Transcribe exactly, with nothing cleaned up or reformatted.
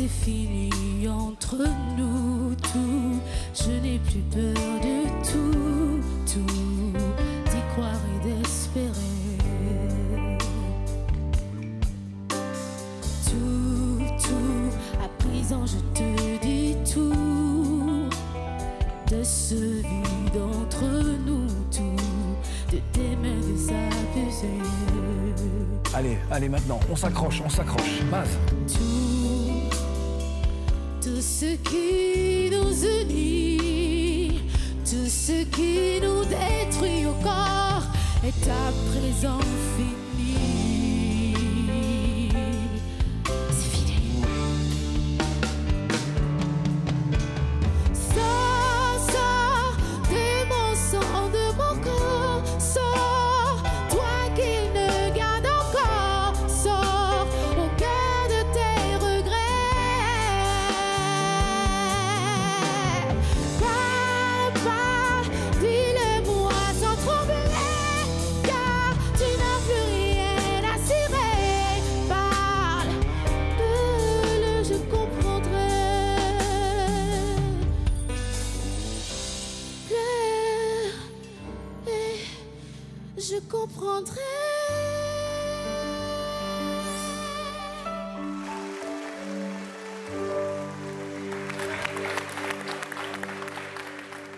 fini entre nous, tout. Je n'ai plus peur de tout, tout. D'y croire et d'espérer. Tout, tout. À présent je te dis tout. De ce vide entre nous, tout. De tes mains désabusées. Allez, allez maintenant, on s'accroche, on s'accroche. Maz. Tout, tout ce qui nous unit, tout ce qui nous détruit au corps est à présent fini. C'est fini. Sors, sors de mon sang, de mon corps, sors, toi qui ne garde encore, sors au cœur de tes regrets. Parle, parle, dis-le-moi sans trembler, car tu n'as plus rien à cirer. Parle, le je comprendrai. Pleure, et je comprendrai.